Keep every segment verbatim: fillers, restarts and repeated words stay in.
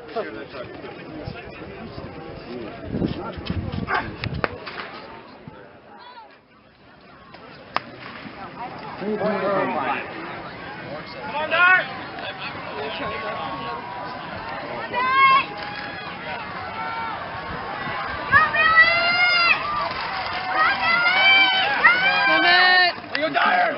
Come on, Dart! Go, Dyer!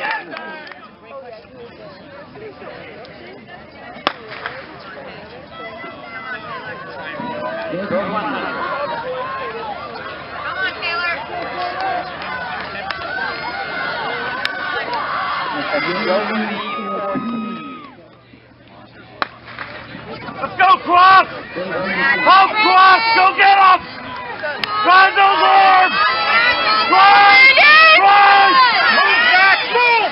Come on, Taylor. Let's go, Cross! Go, Cross! Go get him! Drive those arms! Drive! Drive! Move back! Move!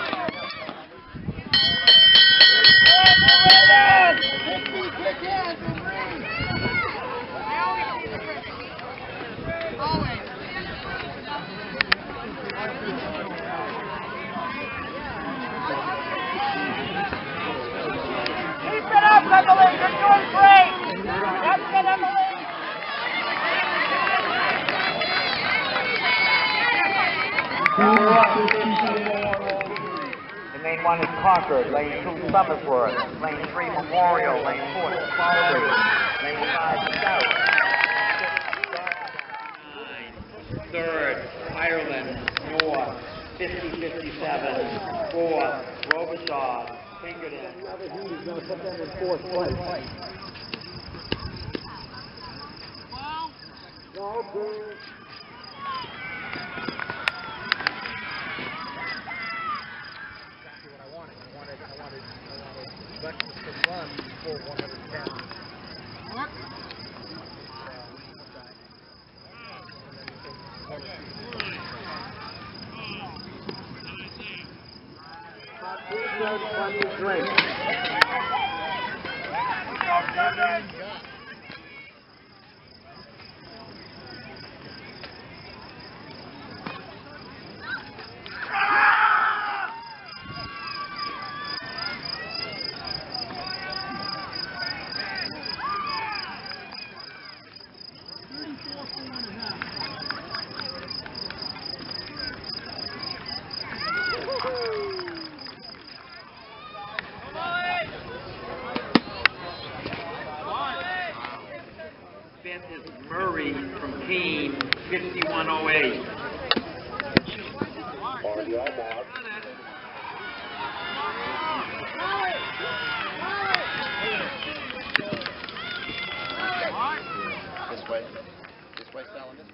Keep it up, Emily! You're doing great! That's it, Emily! Lane one is Concord, lane two Summersworth, lane three Memorial, lane four Quality, lane five South. Third, Ireland, North, fifty fifty-seven, fourth, Robichaud, Pinkerton. He's going to put them in fourth place. No, good. Breakfast and lunch for one hundred ten. What? twenty-three. Fifth is Murray from Keene, fifty-one oh eight. This way. This way, Salamis.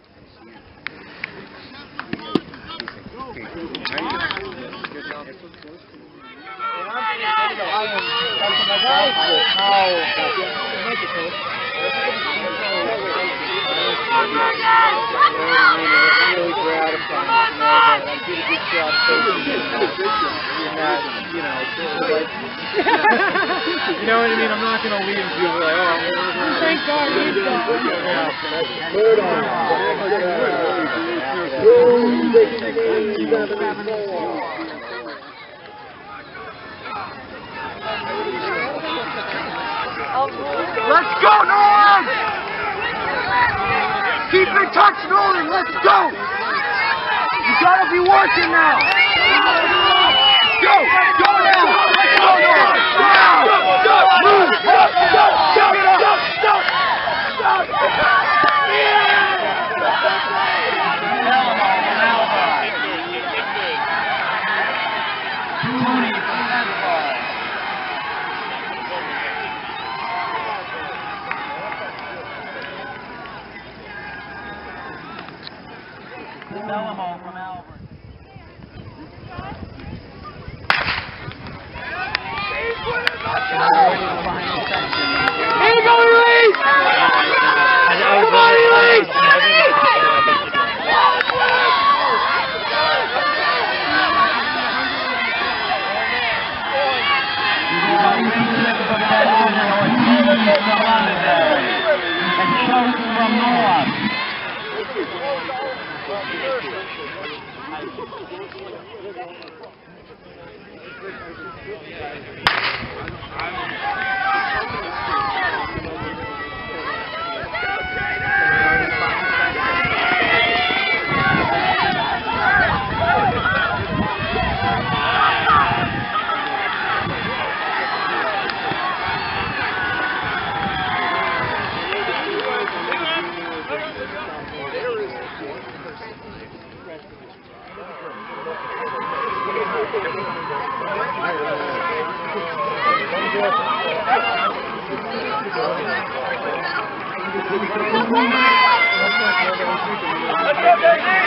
Really gratifying to know that I did a good job coaching you. You're not, you know, like, you know what I mean? I'm not going to leave and feel like, oh, thank God. Let's go, Norm! Keep in touch, Nolan. Let's go! You gotta be working now. Go! Go now! Let's go, Nolan! Now! Move! Stop! Stop! Stop! Stop! Stop! Delamo from Albert. Here you go, Elise! Come on, Elise! From North. Go!